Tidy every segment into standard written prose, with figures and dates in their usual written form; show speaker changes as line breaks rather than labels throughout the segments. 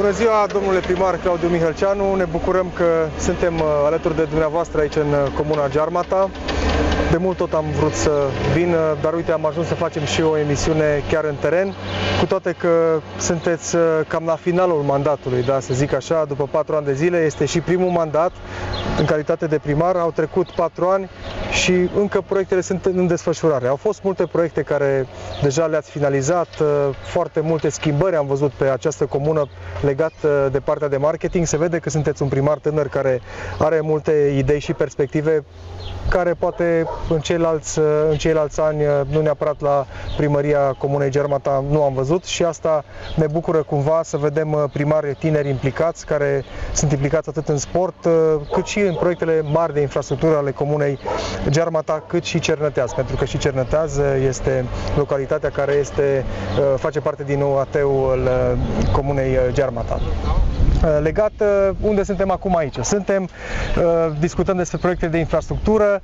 Bună ziua, domnule primar Claudiu Mihelceanu. Ne bucurăm că suntem alături de dumneavoastră aici în comuna Gearmata. De mult tot am vrut să vin, dar uite, am ajuns să facem și o emisiune chiar în teren, cu toate că sunteți cam la finalul mandatului, da, să zic așa, după 4 ani de zile. Este și primul mandat în calitate de primar, au trecut 4 ani și încă proiectele sunt în desfășurare. Au fost multe proiecte care deja le-ați finalizat, foarte multe schimbări am văzut pe această comună legat de partea de marketing. Se vede că sunteți un primar tânăr care are multe idei și perspective care poate în ceilalți ani, nu neapărat la primăria Comunei Gearmata, nu am văzut, și asta ne bucură cumva să vedem primari tineri implicați, care sunt implicați atât în sport, cât și în proiectele mari de infrastructură ale Comunei Gearmata, cât și Cernăteaz, pentru că și Cernăteaz este localitatea care face parte din OAT-ul Comunei Gearmata. Legat, unde suntem acum aici? Discutăm despre proiecte de infrastructură.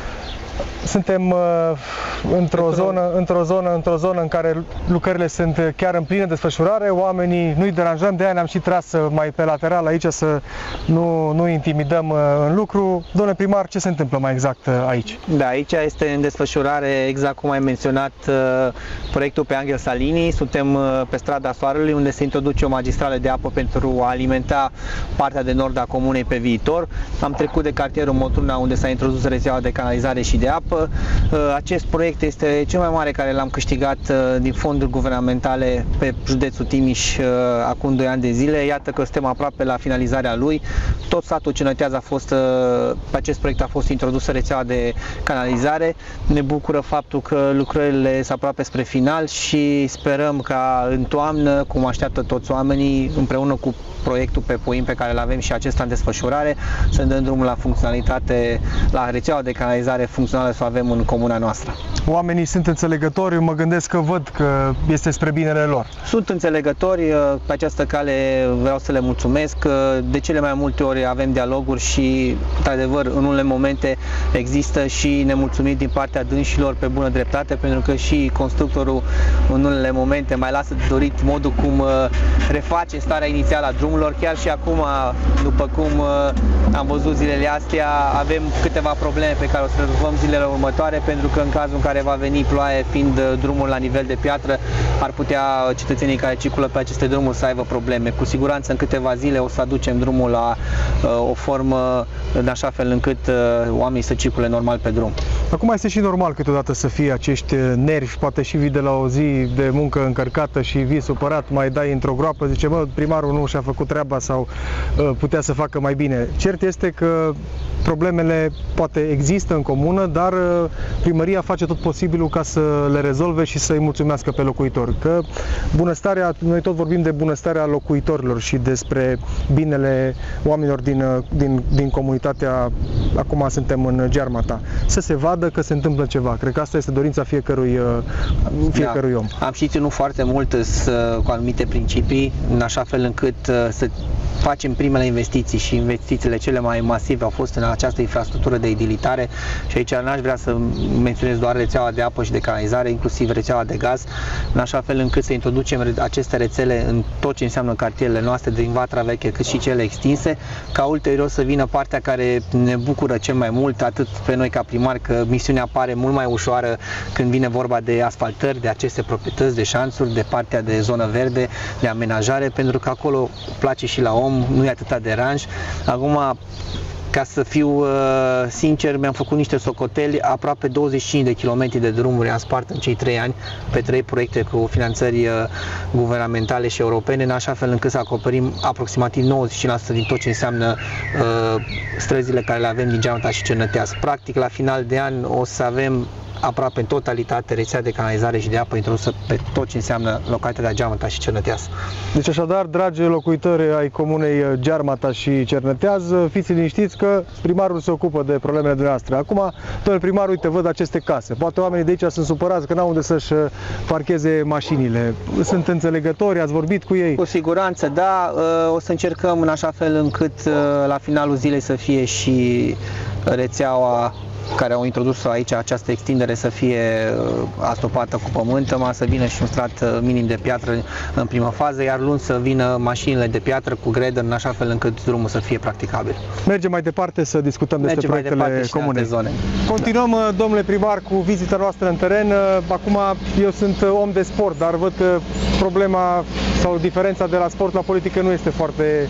Suntem într-o zonă în care lucrările sunt chiar în plină desfășurare, oamenii nu-i deranjăm, de aia ne-am și tras mai pe lateral aici să nu intimidăm în lucru. Domnule primar, ce se întâmplă mai exact aici?
Da, aici este în desfășurare, exact cum ai menționat, proiectul pe Angel Salini. Suntem pe strada Soarelui, unde se introduce o magistrală de apă pentru a alimenta partea de nord a comunei pe viitor. Am trecut de cartierul Moturna, unde s-a introdus rețeaua de canalizare și de apă. Acest proiect este cel mai mare care l-am câștigat din fonduri guvernamentale pe județul Timiș acum 2 ani de zile. Iată că suntem aproape la finalizarea lui. Tot satul Cernăteaz pe acest proiect a fost introdusă rețeaua de canalizare. Ne bucură faptul că lucrările sunt aproape spre final și sperăm ca în toamnă, cum așteaptă toți oamenii, împreună cu proiectul pe Puim pe care îl avem și acesta în desfășurare, să dăm drumul la funcționalitate, la rețeaua de canalizare funcțională să o avem în comuna noastră.
Oamenii sunt înțelegători, mă gândesc că văd că este spre binele lor.
Sunt înțelegători, pe această cale vreau să le mulțumesc. De cele mai multe ori avem dialoguri și, într-adevăr, în unele momente există și nemulțumiri din partea dânșilor pe bună dreptate, pentru că și constructorul în unele momente mai lasă de dorit modul cum reface starea inițială a drumurilor. Chiar și acum, după cum am văzut zilele astea, avem câteva probleme pe care o să le rezolvăm zilele următoare, pentru că în cazul în care va veni ploaie, fiind drumul la nivel de piatră, ar putea cetățenii care circulă pe aceste drumuri să aibă probleme. Cu siguranță în câteva zile o să aducem drumul la o formă în așa fel încât oamenii să circule normal pe drum.
Acum este și normal câteodată să fie acești nervi, poate și vii de la o zi de muncă încărcată și vii supărat, mai dai într-o groapă, zice, bă, primarul nu și-a făcut treaba sau putea să facă mai bine. Cert este că problemele poate există în comună, dar primăria face tot posibilul ca să le rezolve și să-i mulțumească pe locuitori. Că bunăstarea, noi tot vorbim de bunăstarea locuitorilor și despre binele oamenilor din comunitatea, acum suntem în Gearmata. Să se vadă că se întâmplă ceva. Cred că asta este dorința fiecărui om.
Am și ținut foarte mult cu anumite principii, în așa fel încât să facem primele investiții, și investițiile cele mai masive au fost în această infrastructură de edilitare, și aici n-aș vrea să menționez doar rețeaua de apă și de canalizare, inclusiv rețeaua de gaz, în așa fel încât să introducem aceste rețele în tot ce înseamnă cartierele noastre, din Vatra Veche cât și cele extinse, ca ulterior să vină partea care ne bucură cel mai mult, atât pe noi ca primari, că misiunea pare mult mai ușoară când vine vorba de asfaltări, de aceste proprietăți, de șanțuri, de partea de zonă verde, de amenajare, pentru că acolo place și la om, nu e atâta deranj. Acum, ca să fiu sincer, mi-am făcut niște socoteli, aproape 25 de kilometri de drumuri am spart în cei 3 ani pe 3 proiecte cu finanțări guvernamentale și europene, în așa fel încât să acoperim aproximativ 95% din tot ce înseamnă străzile care le avem din Gearmata și Cernăteaz. Practic, la final de an o să avem aproape în totalitate rețea de canalizare și de apă introdusă pe tot ce înseamnă localitatea Gearmata și Cernăteaz.
Deci așadar, dragi locuitori ai comunei Gearmata și Cernăteaz, fiți liniștiți că primarul se ocupă de problemele dumneavoastră. Acum, domnule primar, uite, văd aceste case. Poate oamenii de aici sunt supărați că n-au unde să-și parcheze mașinile. Sunt înțelegători, ați vorbit cu ei?
Cu siguranță, da. O să încercăm în așa fel încât la finalul zilei să fie și rețeaua care au introdus aici această extindere să fie astopată cu pământ, să vină și un strat minim de piatră în prima fază, iar luni să vină mașinile de piatră cu grader în așa fel încât drumul să fie practicabil.
Mergem mai departe să discutăm despre proiectele comune.
Zone.
Continuăm, domnule primar, cu vizita noastră în teren. Acum eu sunt om de sport, dar văd că problema sau diferența de la sport la politică nu este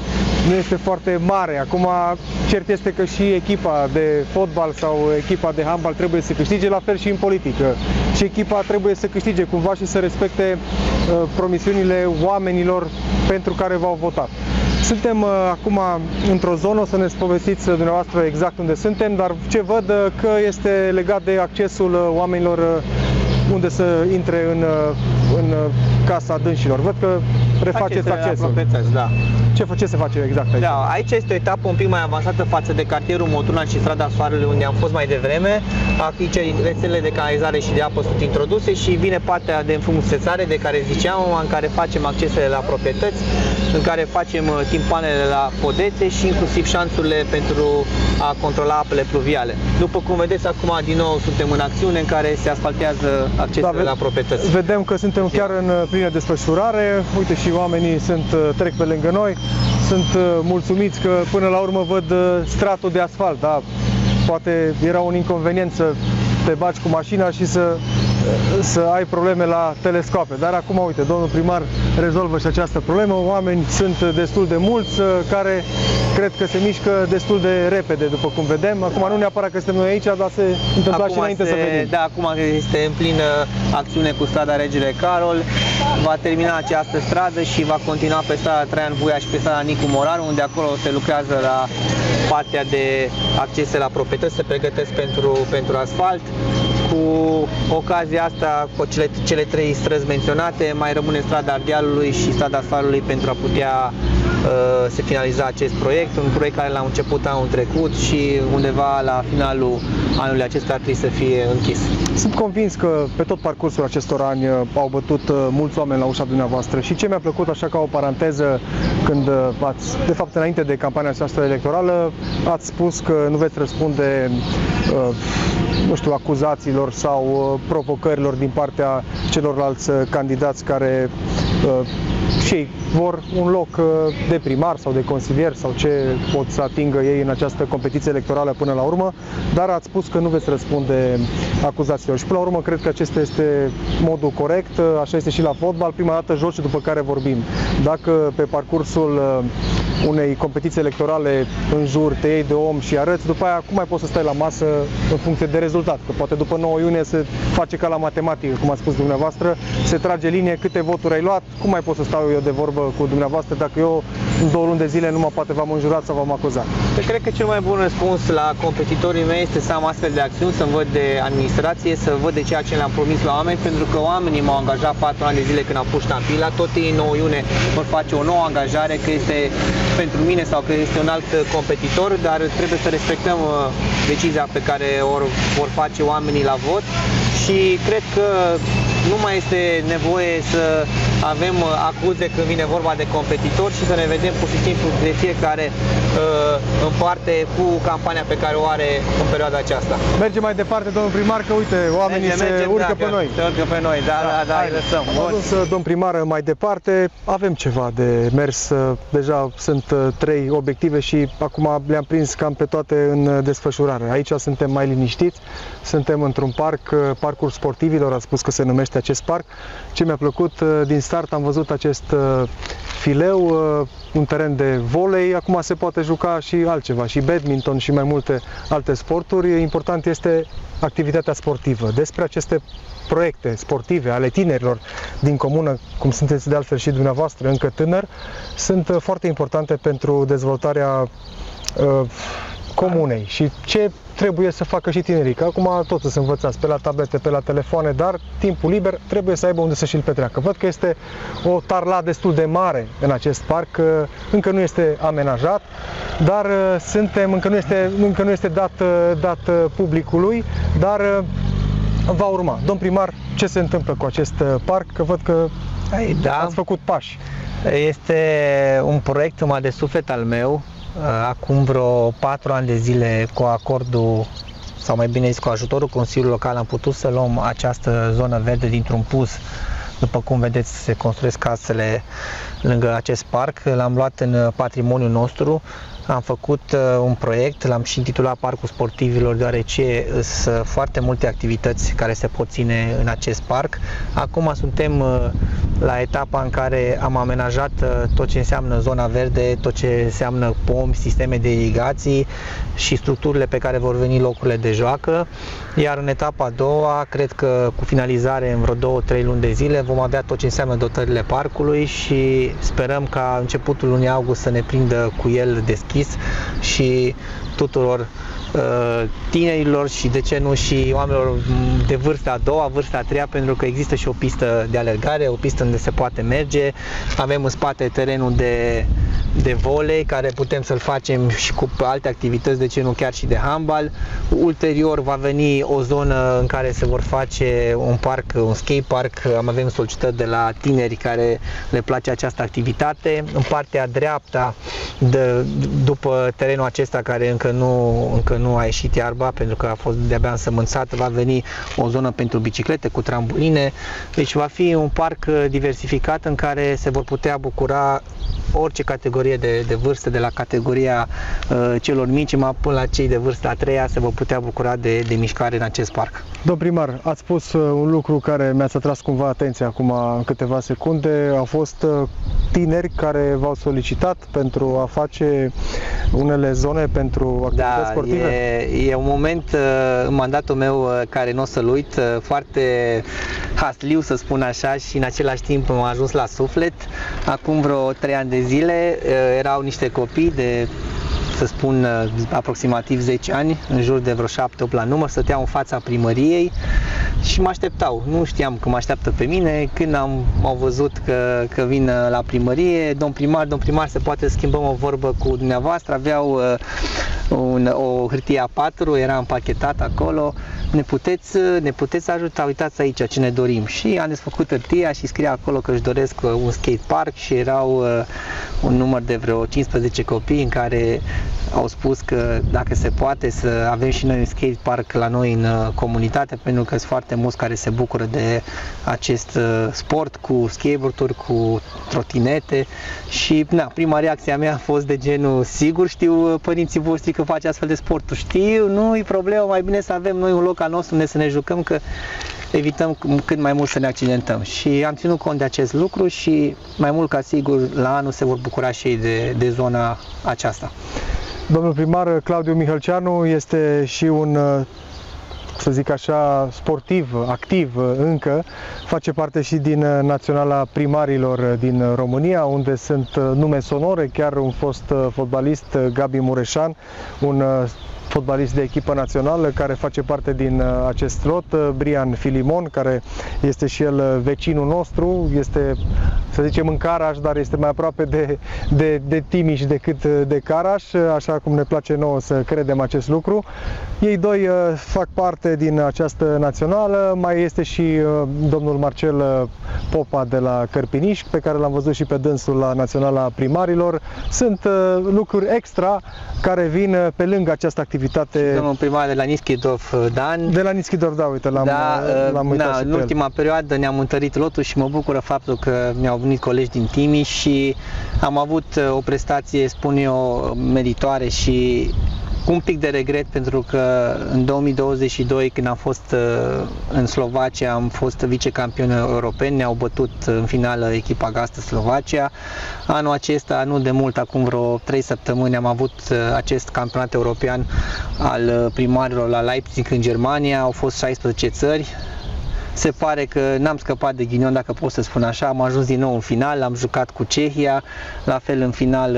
foarte mare. Acum, cert este că și echipa de fotbal sau echipa de handbal trebuie să câștige, la fel și în politică. Și echipa trebuie să câștige cumva și să respecte promisiunile oamenilor pentru care v-au votat. Suntem acum într-o zonă, o să ne povestiți dumneavoastră exact unde suntem, dar ce văd că este legat de accesul oamenilor unde să intre în casa dânșilor. Văd că refaceți accesul.
Da.
Ce se face exact aici?
Da, aici este o etapă un pic mai avansată față de cartierul Moturna și strada Soarelui, unde am fost mai devreme. Aici rețelele de canalizare și de apă sunt introduse și vine partea de înfrumusețare de care ziceam, în care facem accesele la proprietăți, în care facem timpanele la podețe și inclusiv șanțurile pentru a controla apele pluviale. După cum vedeți, acum din nou suntem în acțiune în care se asfaltează accesele la proprietăți.
Vedem că suntem chiar în plină desfășurare. Uite, și oamenii trec pe lângă noi. Sunt mulțumiți că până la urmă văd stratul de asfalt, da? Poate era un inconvenient să te bagi cu mașina și să ai probleme la telescoape. Dar acum, uite, domnul primar rezolvă și această problemă. Oameni sunt destul de mulți care cred că se mișcă destul de repede, după cum vedem. Acum nu neapărat că suntem noi aici, dar se întâmpla și înainte să venim.
Da, acum este în plină acțiune cu strada Regele Carol. Va termina această stradă și va continua pe strada Traian Buia și pe strada Nicu Morar, unde acolo se lucrează la partea de accese la proprietăți, se pregătesc pentru asfalt. Cu ocazia asta, cu cele trei străzi menționate, mai rămâne strada Ardealului și strada Asfaltului pentru a putea se finaliza acest proiect, un proiect care l-am început anul trecut și undeva la finalul anului acesta ar trebui să fie închis.
Sunt convins că pe tot parcursul acestor ani au bătut mulți oameni la ușa dumneavoastră și ce mi-a plăcut așa ca o paranteză, când de fapt înainte de campania aceasta electorală, ați spus că nu veți răspunde nu știu, acuzațiilor sau provocărilor din partea celorlalți candidați care și ei vor un loc de primar sau de consilier sau ce pot să atingă ei în această competiție electorală până la urmă, dar ați spus că nu veți răspunde acuzațiilor și până la urmă cred că acesta este modul corect, așa este și la fotbal, prima dată joci și după care vorbim. Dacă pe parcursul unei competiții electorale în jur te iei de om și arăți, după aia cum mai poți să stai la masă în funcție de rezultat? Că poate după 9 iunie se face ca la matematică, cum a spus dumneavoastră, se trage linie câte voturi ai luat, cum mai pot să stau eu de vorbă cu dumneavoastră dacă eu în 2 luni de zile numai poate v-am înjurat sau v-am acuzat?
Cred că cel mai bun răspuns la competitorii mei este să am astfel de acțiuni, să văd de administrație, să văd de ceea ce le-am promis la oameni, pentru că oamenii m-au angajat 4 ani de zile când am pus ștampila, tot ei în 9 iunie vor face o nouă angajare, că este pentru mine sau că este un alt competitor, dar trebuie să respectăm decizia pe care vor face oamenii la vot și cred că nu mai este nevoie să avem acuze când vine vorba de competitori și să ne vedem pur și simplu de fiecare în parte cu campania pe care o are în perioada aceasta.
Mergem mai departe, domnul primar, că uite, oamenii se urcă pe noi.
Se urcă pe noi, da, îi lăsăm.
Am ajuns, domn primar, mai departe, avem ceva de mers, deja sunt 3 obiective și acum le-am prins cam pe toate în desfășurare. Aici suntem mai liniștiți, suntem într-un parcul sportivilor, a spus că se numește acest parc. Ce mi-a plăcut, din start am văzut acest fileu, un teren de volei, acum se poate juca și altceva, și badminton și mai multe alte sporturi. Important este activitatea sportivă. Despre aceste proiecte sportive ale tinerilor din comună, cum sunteți de altfel și dumneavoastră, încă tânăr, sunt foarte importante pentru dezvoltarea comunei și ce trebuie să facă și tinerii, că acum toți sunt învățați pe la tablete, pe la telefoane, dar timpul liber trebuie să aibă unde să și-l petreacă. Văd că este o tarla destul de mare în acest parc, încă nu este amenajat, dar încă nu este dat publicului, dar va urma. Domn primar, ce se întâmplă cu acest parc? Că văd că ați făcut pași.
Este un proiect mai de suflet al meu. Acum vreo 4 ani de zile, cu acordul sau mai bine zis cu ajutorul Consiliului Local, am putut să luăm această zonă verde dintr-un puz. După cum vedeți, se construiesc casele lângă acest parc. L-am luat în patrimoniul nostru. Am făcut un proiect, l-am și intitulat Parcul Sportivilor, deoarece sunt foarte multe activități care se pot ține în acest parc. Acum suntem la etapa în care am amenajat tot ce înseamnă zona verde, tot ce înseamnă pomi, sisteme de irigații și structurile pe care vor veni locurile de joacă. Iar în etapa a doua, cred că cu finalizare în vreo 2-3 luni de zile, vom avea tot ce înseamnă dotările parcului și sperăm ca începutul lunii august să ne prindă cu el deschis și tuturor tinerilor și de ce nu și oamenilor de vârsta a doua, vârsta a treia, pentru că există și o pistă de alergare, o pistă unde se poate merge. Avem în spate terenul de volei, care putem să-l facem și cu alte activități, de ce nu chiar și de handbal. Ulterior va veni o zonă în care se vor face un parc, un skate park. Avem solicitări de la tineri care le place această activitate. În partea dreaptă, după terenul acesta care încă nu a ieșit iarba, pentru că a fost de-abia însămânțat, va veni o zonă pentru biciclete cu trambuline. Deci va fi un parc diversificat în care se vor putea bucura orice categorie de vârstă, de la categoria celor mici până la cei de vârsta a treia, se vor putea bucura de mișcare în acest parc.
Domn primar, ați spus un lucru care mi-ați atras cumva atenția acum în câteva secunde. Au fost tineri care v-au solicitat pentru a face unele zone pentru activități sportive?
E un moment în mandatul meu care nu o să-l uit, foarte hasliu, să spun așa, și în același timp m-a ajuns la suflet. Acum vreo 3 ani de zile erau niște copii de, să spun, aproximativ 10 ani, în jur de vreo 7-8 la număr, stăteau în fața primăriei și mă așteptau. Nu știam că mă așteaptă pe mine. Când au văzut că vin la primărie, domn primar, se poate schimbăm o vorbă cu dumneavoastră, aveau o hârtie A4, era împachetat acolo. Ne puteți ajuta, uitați aici ce ne dorim. Și am desfăcut hârtia și scria acolo că își doresc un skate park și erau un număr de vreo 15 copii în care au spus că dacă se poate să avem și noi un skate park la noi în comunitate, pentru că sunt foarte mulți care se bucură de acest sport cu skateboard-uri, cu trotinete și prima reacție a mea a fost de genul: sigur știu părinții voștri că face astfel de sporturi, știu, nu e problemă, mai bine să avem noi un loc al nostru unde să ne jucăm, că evităm cât mai mult să ne accidentăm. Și am ținut cont de acest lucru și mai mult ca sigur la anul se vor bucura și ei de zona aceasta.
Domnul primar Claudiu Mihălceanu este și un, să zic așa, sportiv, activ încă, face parte și din Naționala Primarilor din România, unde sunt nume sonore, chiar un fost fotbalist, Gabi Mureșan, un fotbalist de echipă națională care face parte din acest lot, Brian Filimon, care este și el vecinul nostru, este, să zicem, în Caraș, dar este mai aproape de Timiș decât de Caraș, așa cum ne place nouă să credem acest lucru. Ei doi fac parte din această națională, mai este și domnul Marcel Popa de la Cărpiniș, pe care l-am văzut și pe dânsul la Naționala Primarilor. Sunt lucruri extra care vin pe lângă această activitate.
Domnul primar de la Nischidov, Dan.
De la Nischidov, da, uite, l-am uitat și
în ultima perioadă ne-am întărit lotul și mă bucură faptul că mi-au venit colegi din Timiș și am avut o prestație, spun eu, meritoare și un pic de regret, pentru că în 2022, când am fost în Slovacia, am fost vicecampioni europeni, ne-au bătut în finală echipa gazdă Slovacia. Anul acesta, nu de mult, acum vreo 3 săptămâni, am avut acest campionat european al primarilor la Leipzig, în Germania. Au fost 16 țări. Se pare că n-am scăpat de ghinion, dacă pot să spun așa. Am ajuns din nou în final, am jucat cu Cehia, la fel în final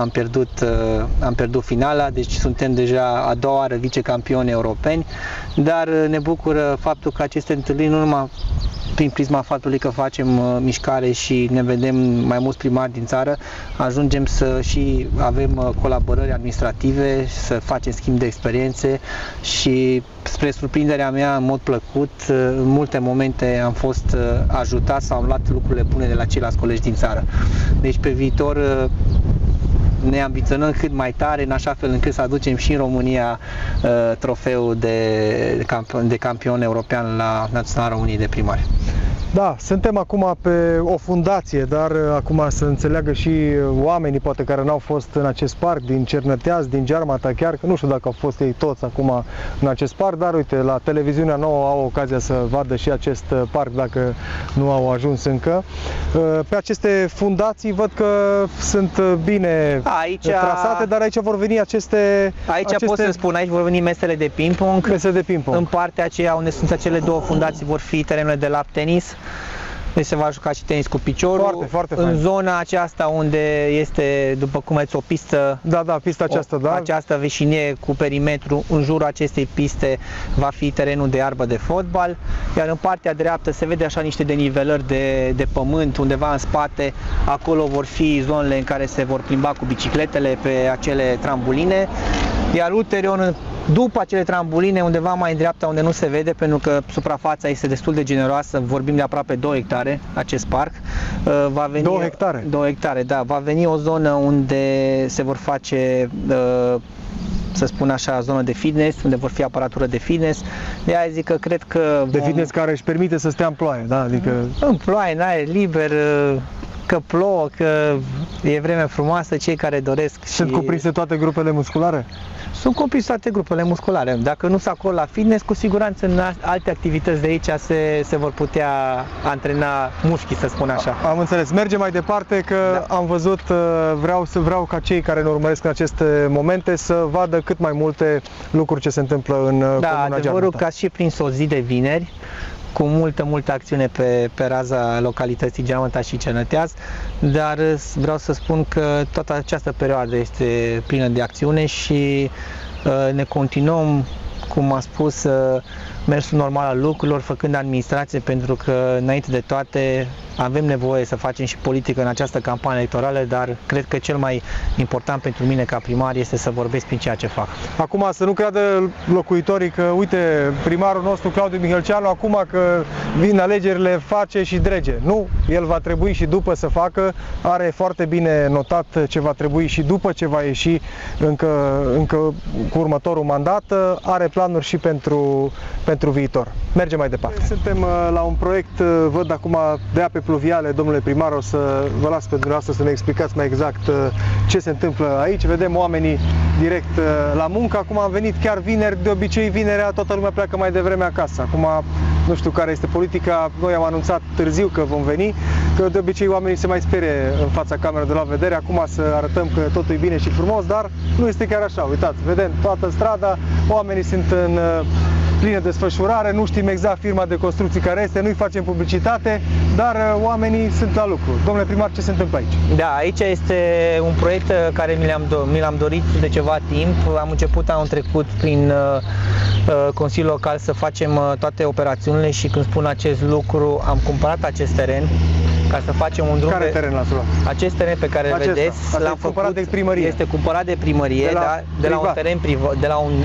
am pierdut finala, deci suntem deja a doua oară vicecampioni europeni, dar ne bucură faptul că aceste întâlniri, nu numai prin prisma faptului că facem mișcare și ne vedem mai mulți primari din țară, ajungem să și avem colaborări administrative, să facem schimb de experiențe și, spre surprinderea mea, în mod plăcut, în multe momente am fost ajutat sau am luat lucrurile bune de la ceilalți colegi din țară. Deci pe viitor ne ambiționăm cât mai tare, în așa fel încât să aducem și în România trofeul de campion european la Naționala României de Primari.
Da, suntem acum pe o fundație, dar acum să înțeleagă și oamenii poate care n-au fost în acest parc, din Cernăteaz, din Gearmata chiar, că nu știu dacă au fost ei toți acum în acest parc, dar uite, la televiziunea nouă au ocazia să vadă și acest parc dacă nu au ajuns încă. Pe aceste fundații văd că sunt bine trasate, dar aici vor veni aceste...
Pot să spun, aici vor veni mesele de ping-pong.
Mesele de ping-pong.
În partea aceea unde sunt acele două fundații vor fi terenurile de lap tenis. Deci se va juca și tenis cu piciorul.
Foarte
în
fain.
Zona aceasta unde este, după cum vedeți, o pistă.
Da, pista aceasta, da.
Această veșinie cu perimetru, în jurul acestei piste va fi terenul de iarbă de fotbal. Iar în partea dreaptă se vede așa niște denivelări de pământ undeva în spate. Acolo vor fi zonele în care se vor plimba cu bicicletele pe acele trambuline. Iar ulterior, după acele trambuline, undeva mai în dreapta, unde nu se vede, pentru că suprafața este destul de generoasă, vorbim de aproape 2 hectare, acest parc. Va veni
2 hectare?
2 hectare, da. Va veni o zonă unde se vor face, să spun așa, zonă de fitness, unde vor fi aparatură de fitness. De aia zic că cred că...
De fitness care își permite să stea în ploaie, da? Adică...
În ploaie, în aer liber, că plouă, că e vreme frumoasă, cei care doresc.
Sunt cuprinse toate grupele musculare?
Sunt cuprinse toate grupele musculare. Dacă nu sunt acolo la fitness, cu siguranță în alte activități de aici se vor putea antrena mușchii, să spun așa.
Am înțeles. Mergem mai departe, că am văzut, vreau ca cei care ne urmăresc în aceste momente să vadă cât mai multe lucruri ce se întâmplă în Comuna Gearmata.
Adevărul că ați și prins o zi de vineri, cu multă acțiune pe raza localității Gearmata și Cernăteaz, dar vreau să spun că toată această perioadă este plină de acțiune și ne continuăm, cum am spus, mersul normal al lucrurilor, făcând administrație, pentru că, înainte de toate, avem nevoie să facem și politică în această campanie electorală, dar cred că cel mai important pentru mine ca primar este să vorbesc prin ceea ce fac.
Acum să nu creadă locuitorii că, uite, primarul nostru Claudiu Mihelceanu, acum că vin alegerile, face și drege. Nu, el va trebui și după să facă, are foarte bine notat ce va trebui și după ce va ieși încă cu următorul mandat, are planuri și pentru viitor. Mergem mai departe. Suntem la un proiect, văd acum, de ape pluviale. Domnule primar, o să vă las pe dumneavoastră să ne explicați mai exact ce se întâmplă aici. Vedem oamenii direct la muncă. Acum am venit chiar vineri, de obicei vinerea toată lumea pleacă mai devreme acasă. Acum nu știu care este politica, noi am anunțat târziu că vom veni, că de obicei oamenii se mai sperie în fața camerei de la vedere. Acum să arătăm că totul e bine și frumos, dar nu este chiar așa. Uitați, vedem toată strada, oamenii sunt în plină desfășurare, nu știm exact firma de construcții care este, nu-i facem publicitate, dar oamenii sunt la lucru. Domnule primar, ce se întâmplă aici?
Da, aici este un proiect care mi l-am dorit de ceva timp. Am început anul trecut prin Consiliul Local să facem toate operațiunile și când spun acest lucru, am cumpărat acest teren ca să facem un drum.
Care teren l-ați luat?
Acest teren pe care îl vedeți, l-am
cumpărat de primărie.
Este cumpărat de primărie, de la un teren privat, de la un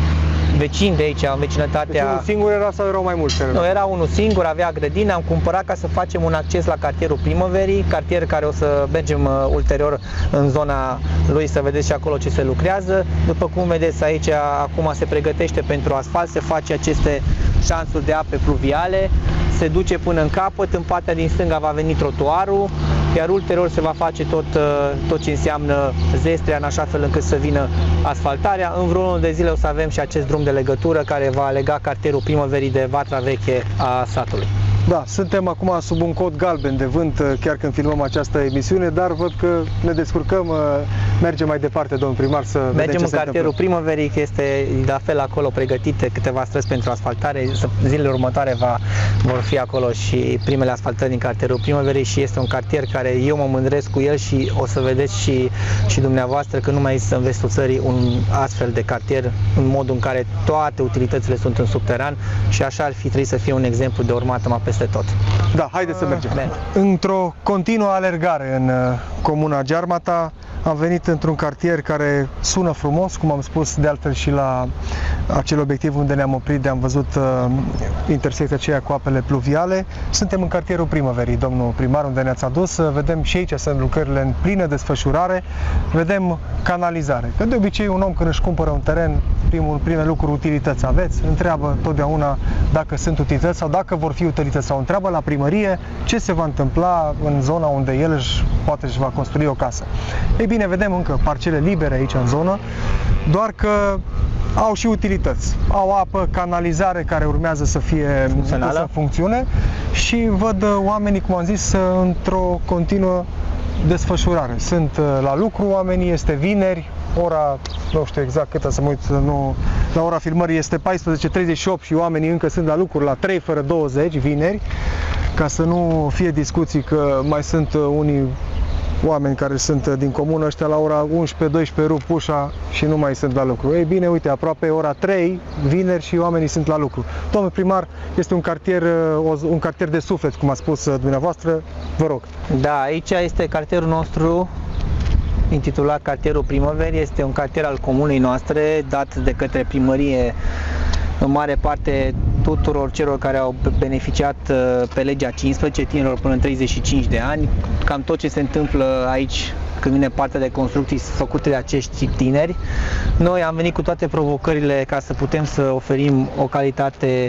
vecin de aici, în vecinătatea...
Deci unul singur era sau erau mai mulți?
Nu, era unul singur, avea grădină, am cumpărat ca să facem un acces la cartierul Primăverii, cartier care o să mergem ulterior în zona lui să vedeți și acolo ce se lucrează. După cum vedeți aici, acum se pregătește pentru asfalt, se face aceste șansuri de ape pluviale, se duce până în capăt, în partea din stânga va veni trotuarul, iar ulterior se va face tot ce înseamnă zestrea, în așa fel încât să vină asfaltarea. În vreo lună de zile o să avem și acest drum de legătură care va lega cartierul Primăverii de Vatra Veche a satului.
Da, suntem acum sub un cod galben de vânt, chiar când filmăm această emisiune, dar văd că ne descurcăm, mergem mai departe, domnul primar, să vedem ce se întâmplă.
Mergem în cartierul Primăverii, că este la fel acolo pregătite câteva străzi pentru asfaltare. Zilele următoare vor fi acolo și primele asfaltări din cartierul Primăverii și este un cartier care eu mă mândresc cu el și o să vedeți și dumneavoastră că nu mai există în vestul țării un astfel de cartier, în modul în care toate utilitățile sunt în subteran și așa ar fi trebuit să fie un exemplu de urmat mai peste tot.
Da, haideți să mergem. Într-o continuă alergare în Comuna Gearmata, Am venit într-un cartier care sună frumos, cum am spus de altfel și la acel obiectiv unde ne-am oprit, de am văzut intersecția aceea cu apele pluviale. Suntem în cartierul Primăverii, domnul primar, unde ne-ați adus. Vedem și aici sunt lucrările în plină desfășurare, vedem canalizare. Că de obicei un om când își cumpără un teren, primul lucru, utilități aveți, întreabă totdeauna dacă sunt utilități sau dacă vor fi utilități, sau întreabă la primărie ce se va întâmpla în zona unde el poate își va construi o casă. Ei bine, vedem încă parcele libere aici în zonă, doar că au și utilități. Au apă, canalizare care urmează să fie să funcțione și văd oamenii, cum am zis, într-o continuă desfășurare. Sunt la lucru oamenii, este vineri, ora, nu știu exact câtă să mă uit, la ora filmării este 14:38 și oamenii încă sunt la lucru la 3 fără 20 vineri, ca să nu fie discuții că mai sunt unii oameni care sunt din comună, ăștia la ora 11-12 rup ușa și nu mai sunt la lucru. Ei bine, uite, aproape ora 3, vineri, și oamenii sunt la lucru. Domnul primar, este un cartier de suflet, cum a spus dumneavoastră, vă rog.
Da, aici este cartierul nostru, intitulat Cartierul Primăverii. Este un cartier al comunei noastre, dat de către primărie în mare parte tuturor celor care au beneficiat pe legea 15, tinerilor până în 35 de ani. Cam tot ce se întâmplă aici când vine partea de construcții făcute de acești tineri. Noi am venit cu toate provocările ca să putem să oferim o calitate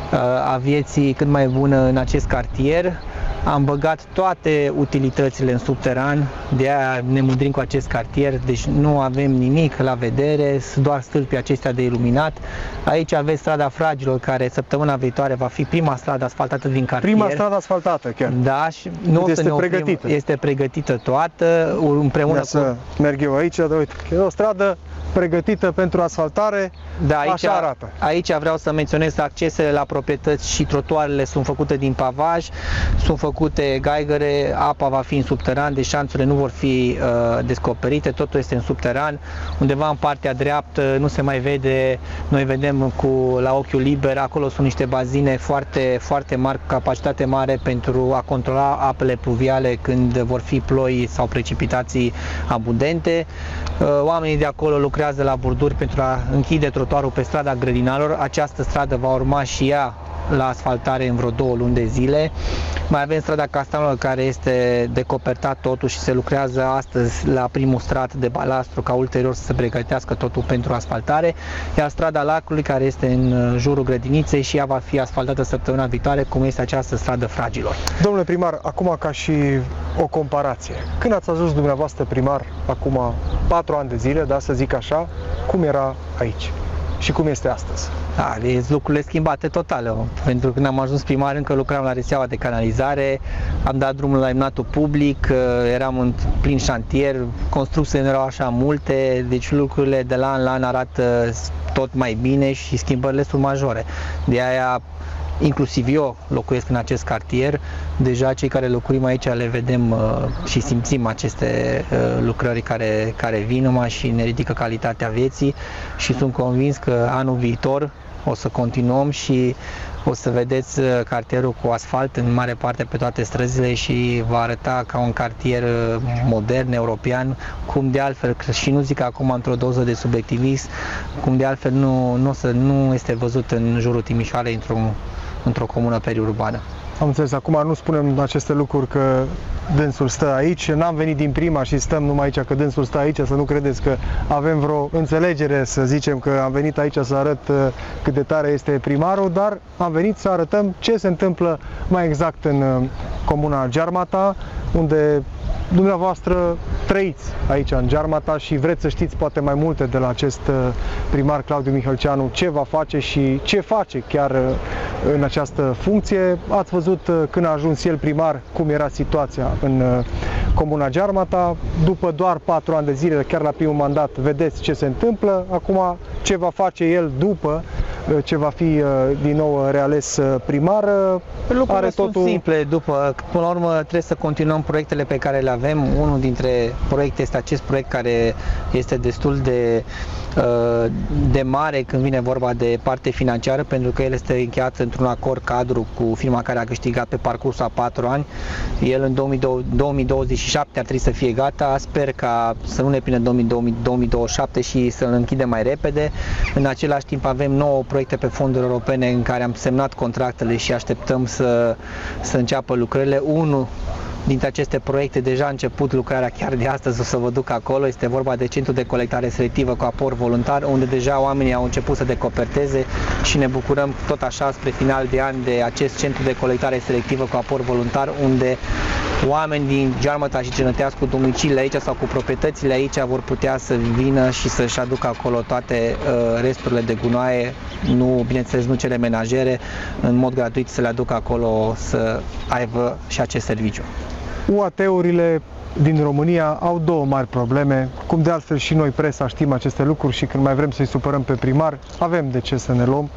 a vieții cât mai bună în acest cartier. Am băgat toate utilitățile în subteran, de aia ne mândrim cu acest cartier, deci nu avem nimic la vedere, sunt doar stâlpii acestea de iluminat. Aici aveți strada Fragilor, care săptămâna viitoare va fi prima stradă asfaltată din cartier.
Prima stradă asfaltată chiar.
Da, și nu
este pregătită.
Este pregătită toată, împreună
să merg eu aici, dar uite, e o stradă pregătită pentru asfaltare,
da, aici,
așa arată.
Aici vreau să menționez că accesele la proprietăți și trotuarele sunt făcute din pavaj, sunt făcute gaigăre, apa va fi în subteran, deci șanțurile nu vor fi descoperite, totul este în subteran. Undeva în partea dreaptă nu se mai vede, noi vedem la ochiul liber, acolo sunt niște bazine foarte, foarte mari, cu capacitate mare pentru a controla apele pluviale când vor fi ploi sau precipitații abundente. Oamenii de acolo lucrează la borduri pentru a închide trotuarul pe strada Grădinalor. Această stradă va urma și ea la asfaltare în vreo 2 luni de zile. Mai avem strada Castanelor, care este decopertat totul și se lucrează astăzi la primul strat de balastru, ca ulterior să se pregătească totul pentru asfaltare. Iar strada Lacului, care este în jurul grădiniței, și ea va fi asfaltată săptămâna viitoare, cum este această stradă Fragilor.
Domnule primar, acum ca și o comparație, când ați ajuns dumneavoastră primar, acum 4 ani de zile, da, să zic așa, cum era aici și cum este astăzi?
Da, deci lucrurile schimbate total. Pentru că când am ajuns primar încă lucram la rețeaua de canalizare, am dat drumul la iluminatul public, eram în plin șantier, construcțiile nu erau așa multe, deci lucrurile de la an la an arată tot mai bine și schimbările sunt majore. De aia, inclusiv eu locuiesc în acest cartier, deja cei care locuim aici le vedem și simțim aceste lucrări care vin numai și ne ridică calitatea vieții și sunt convins că anul viitor o să continuăm și o să vedeți cartierul cu asfalt în mare parte pe toate străzile și va arăta ca un cartier modern, european, cum de altfel, și nu zic acum într-o doză de subiectivism, cum de altfel nu este văzut în jurul Timișoarei într-o comună periurbană.
Am înțeles, acum nu spunem aceste lucruri că dânsul stă aici, n-am venit din prima și stăm numai aici că dânsul stă aici, să nu credeți că avem vreo înțelegere, să zicem că am venit aici să arăt cât de tare este primarul, dar am venit să arătăm ce se întâmplă mai exact în comuna Gearmata, unde dumneavoastră trăiți aici în Gearmata și vreți să știți poate mai multe de la acest primar Claudiu Mihălceanu, ce va face și ce face chiar în această funcție. Ați văzut când a ajuns el primar cum era situația în comuna Gearmata. După doar 4 ani de zile, chiar la primul mandat, vedeți ce se întâmplă. Acum ce va face el după ce va fi din nou reales primar.
Lucrurile sunt simple. Până la urmă trebuie să continuăm proiectele pe care le avem. Unul dintre proiecte este acest proiect care este destul de mare când vine vorba de parte financiară, pentru că el este încheiat într-un acord cadru cu firma care a câștigat pe parcursul a 4 ani. El în 2027 ar trebui să fie gata. Sper ca să nu ne prindă 2027 și să-l închidem mai repede. În același timp avem 9 proiecte pe fonduri europene în care am semnat contractele și așteptăm să înceapă lucrările. Unul dintre aceste proiecte deja a început lucrarea chiar de astăzi, o să vă duc acolo. Este vorba de centru de colectare selectivă cu aport voluntar, unde deja oamenii au început să decoperteze și ne bucurăm tot așa spre final de an de acest centru de colectare selectivă cu aport voluntar, unde oameni din Gearmata și Cernăteascu, cu domiciliile aici sau cu proprietățile aici, vor putea să vină și să-și aducă acolo toate resturile de gunoaie, bineînțeles nu cele menajere, în mod gratuit să le aducă acolo să aibă și acest serviciu.
UAT-urile din România au două mari probleme, cum de altfel și noi, presa, știm aceste lucruri și când mai vrem să-i supărăm pe primar, avem de ce să ne luăm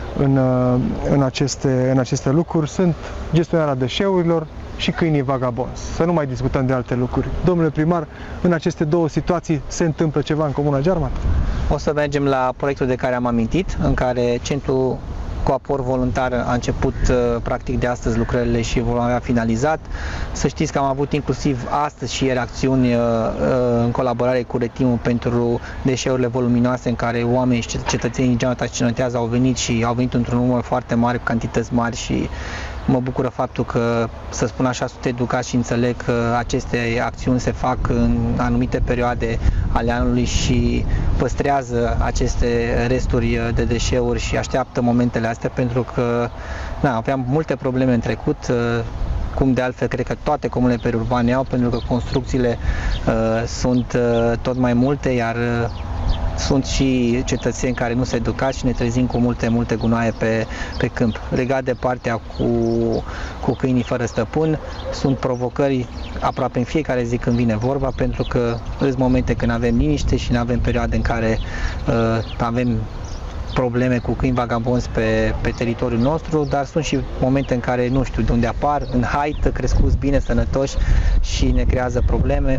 în aceste lucruri. Sunt gestionarea deșeurilor și câinii vagabonzi. Să nu mai discutăm de alte lucruri. Domnule primar, în aceste două situații se întâmplă ceva în Comuna Gearmata?
O să mergem la proiectul de care am amintit, în care centrul cu aport voluntar a început practic de astăzi lucrările și vom avea finalizat. Să știți că am avut inclusiv astăzi și ieri acțiuni în colaborare cu Retimul pentru deșeurile voluminoase, în care oamenii și cetățenii din Gearmata și Cernăteasa au venit și au venit într-un număr foarte mare, cu cantități mari, și mă bucură faptul că, să spun așa, sunt educat și înțeleg că aceste acțiuni se fac în anumite perioade ale anului și păstrează aceste resturi de deșeuri și așteaptă momentele astea, pentru că aveam multe probleme în trecut, cum de altfel cred că toate comunele periurbane au, pentru că construcțiile sunt tot mai multe, iar sunt și cetățeni care nu se educați și ne trezim cu multe gunoaie pe câmp. Legat de partea cu câinii fără stăpân, sunt provocări aproape în fiecare zi când vine vorba, pentru că sunt momente când avem liniște și nu avem perioade în care avem probleme cu câini vagabonzi pe teritoriul nostru, dar sunt și momente în care nu știu de unde apar, în haită, crescuți bine, sănătoși și ne creează probleme.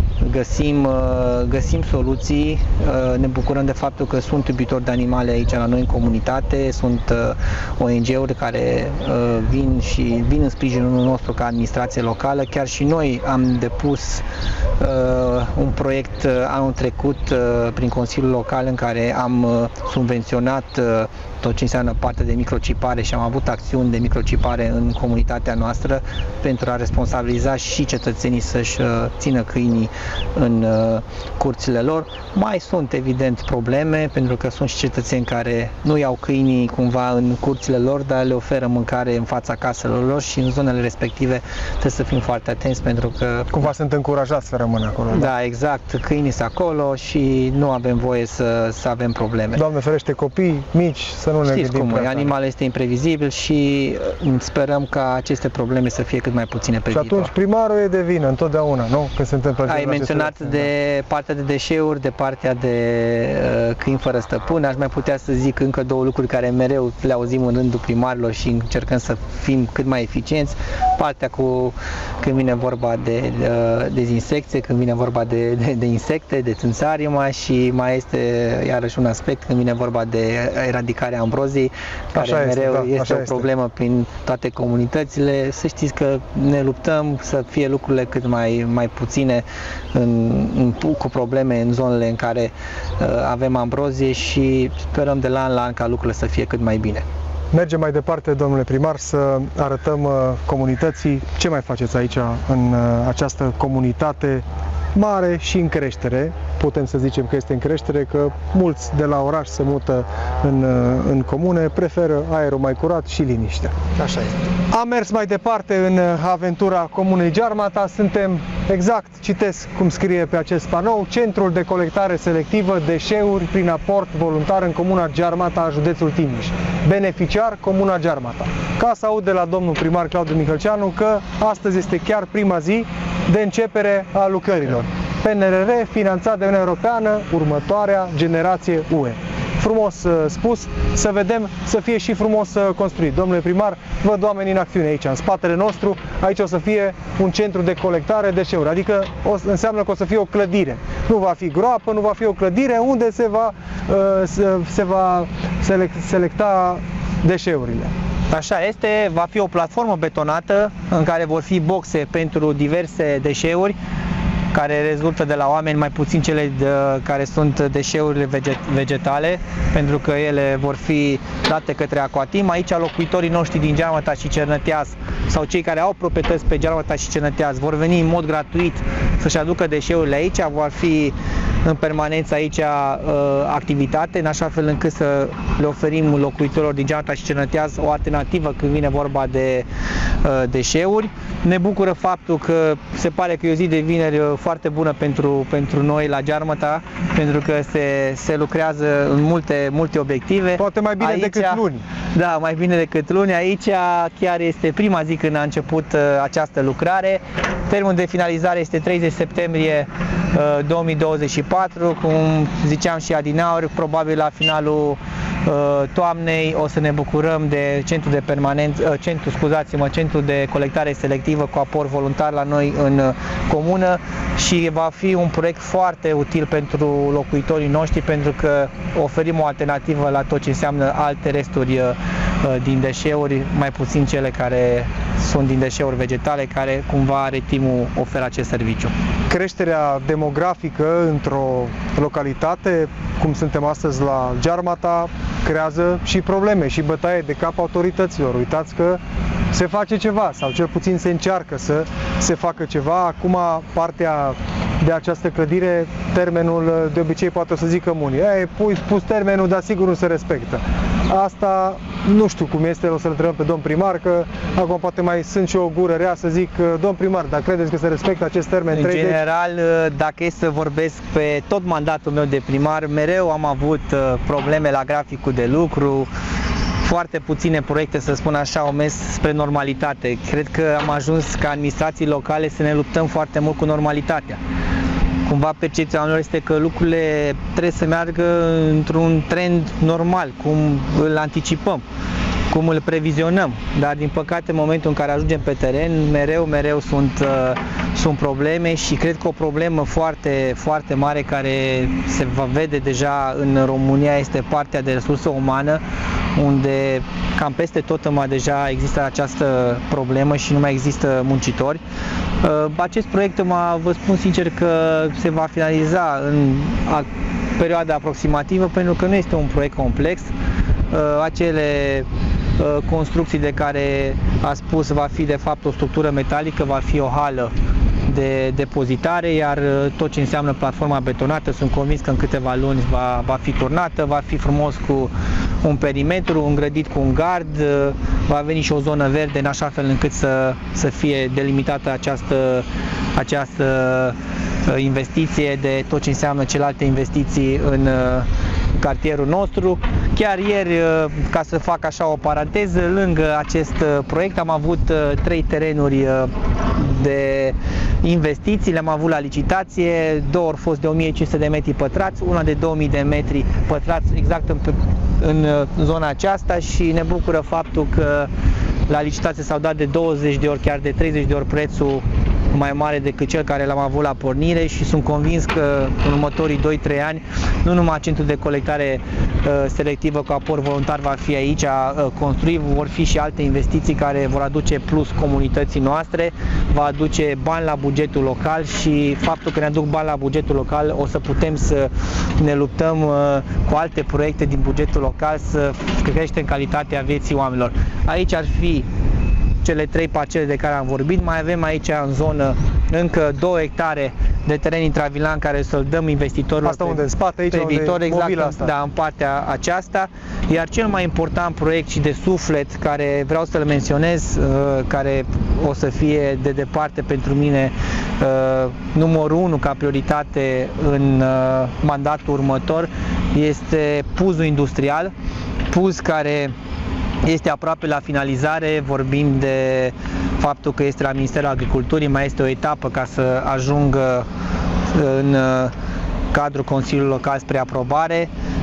Găsim soluții, ne bucurăm de faptul că sunt iubitori de animale aici la noi în comunitate, sunt ONG-uri care vin în sprijinul nostru ca administrație locală. Chiar și noi am depus un proiect anul trecut prin Consiliul Local în care am subvenționat tot ce înseamnă partea de microcipare și am avut acțiuni de microcipare în comunitatea noastră pentru a responsabiliza și cetățenii să-și țină câinii în curțile lor. Mai sunt evident probleme, pentru că sunt și cetățeni care nu iau câinii cumva în curțile lor, dar le oferă mâncare în fața caselor lor și în zonele respective trebuie să fim foarte atenți, pentru că
cumva sunt încurajați să rămână acolo.
Da, exact, câinii sunt acolo și nu avem voie să avem probleme.
Doamne ferește, copii mici, să nu ne gândim
cum e, animalul este imprevizibil și sperăm ca aceste probleme să fie cât mai puține pe
viitor. Și atunci primarul e de vină întotdeauna, nu? Când se întâmplă.
Ai menționat de partea de deșeuri, de partea de câini fără stăpân. Aș mai putea să zic încă două lucruri care mereu le auzim în rândul primarilor și încercăm să fim cât mai eficienți. Partea când vine vorba de dezinsecție, când vine vorba de insecte, de țânțariumă, și mai este iarăși un aspect când vine vorba de eradicarea ambrozii, care mereu este o problemă prin toate comunitățile. Să știți că ne luptăm să fie lucrurile cât mai puține cu probleme în zonele în care avem ambrozie și sperăm de la an la an ca lucrurile să fie cât mai bine.
Mergem mai departe, domnule primar, să arătăm comunității ce mai faceți aici în această comunitate mare și în creștere. Putem să zicem că este în creștere, că mulți de la oraș se mută în comune, preferă aerul mai curat și liniște.
Așa este.
Am mers mai departe în aventura Comunei Gearmata. Suntem exact, citesc cum scrie pe acest panou, centrul de colectare selectivă deșeuri prin aport voluntar în Comuna Gearmata, județul Timiș. Beneficiar Comuna Gearmata. Ca să aud de la domnul primar Claudiu Mihelceanu că astăzi este chiar prima zi de începere a lucrărilor. PNRR finanțat de Uniunea Europeană, următoarea generație UE. frumos spus, să vedem, să fie și frumos construit. Domnule primar, văd oameni în acțiune aici, în spatele nostru, aici o să fie un centru de colectare deșeuri, adică înseamnă că o să fie o clădire. Nu va fi groapă, nu va fi o clădire unde se va selecta deșeurile.
Așa este, va fi o platformă betonată în care vor fi boxe pentru diverse deșeuri care rezultă de la oameni, mai puțin cele care sunt deșeurile vegetale, pentru că ele vor fi date către Aquatim. Aici locuitorii noștri din Gearmata și Cernăteaz sau cei care au proprietăți pe Gearmata și Cernăteaz vor veni în mod gratuit să-și aducă deșeurile aici, vor fi în permanență aici activitate, în așa fel încât să le oferim locuitorilor din Gearmata și Cernăteaz o alternativă când vine vorba de deșeuri. Ne bucură faptul că se pare că e o zi de vineri foarte bună pentru noi la Gearmata, pentru că se lucrează în multe obiective.
Poate mai bine decât luni.
Da, mai bine decât luni. Aici chiar este prima zi când a început această lucrare. Termenul de finalizare este 30 septembrie 2024, cum ziceam și adineauri, probabil la finalul toamnei o să ne bucurăm de centru de colectare selectivă cu aport voluntar la noi în comună și va fi un proiect foarte util pentru locuitorii noștri, pentru că oferim o alternativă la tot ce înseamnă alte resturi din deșeuri, mai puțin cele care sunt din deșeuri vegetale, care cumva Retimul oferă acest serviciu.
Creșterea demografică într-o localitate, cum suntem astăzi la Gearmata, creează și probleme și bătaie de cap autorităților. Uitați că se face ceva, sau cel puțin se încearcă să se facă ceva. Acum, partea de această clădire, termenul de obicei poate o să zică unii: pus termenul, dar sigur nu se respectă. Asta nu știu cum este, o să-l întrebăm pe domn primar, că acum poate mai sunt și o gură rea să zic: domn primar, dar credeți că se respectă acest termen?
În general, dacă e să vorbesc pe tot mandatul meu de primar, mereu am avut probleme la graficul de lucru, foarte puține proiecte, să spun așa, au mers spre normalitate. Cred că am ajuns ca administrații locale să ne luptăm foarte mult cu normalitatea. Cumva percepția oamenilor este că lucrurile trebuie să meargă într-un trend normal, cum îl anticipăm, cum îl previzionăm, dar din păcate în momentul în care ajungem pe teren, mereu sunt probleme și cred că o problemă foarte mare care se va vede deja în România este partea de resursă umană, unde cam peste tot deja există această problemă și nu mai există muncitori. Acest proiect, vă spun sincer că se va finaliza în perioada aproximativă, pentru că nu este un proiect complex. Acele construcții de care a spus va fi de fapt o structură metalică, va fi o hală de depozitare, iar tot ce înseamnă platforma betonată, sunt convins că în câteva luni va fi turnată, va fi frumos cu un perimetru îngrădit cu un gard, va veni și o zonă verde în așa fel încât să fie delimitată această investiție de tot ce înseamnă celelalte investiții în cartierul nostru. Chiar ieri, ca să fac așa o paranteză, lângă acest proiect am avut 3 terenuri de investiții, le-am avut la licitație, 2 au fost de 1500 de metri pătrați, una de 2000 de metri pătrați exact în zona aceasta și ne bucură faptul că la licitație s-au dat de 20 de ori, chiar de 30 de ori prețul mai mare decât cel care l-am avut la pornire și sunt convins că în următorii 2-3 ani nu numai centrul de colectare selectivă cu aport voluntar va fi aici construit, vor fi și alte investiții care vor aduce plus comunității noastre, va aduce bani la bugetul local și faptul că ne aduc bani la bugetul local o să putem să ne luptăm cu alte proiecte din bugetul local să creștem calitatea vieții oamenilor. Aici ar fi cele 3 parcele de care am vorbit, mai avem aici în zonă încă 2 hectare de teren intravilan care să-l dăm investitorilor.
Asta unde în spate, aici,
pe viitor, exact,
asta.
Da, în partea aceasta. Iar cel mai important proiect și de suflet care vreau să-l menționez, care o să fie de departe pentru mine numărul 1 ca prioritate în mandatul următor, este puzul industrial, puz care este aproape la finalizare, vorbim de faptul că este la Ministerul Agriculturii, mai este o etapă ca să ajungă în cadrul Consiliului Local spre aprobare.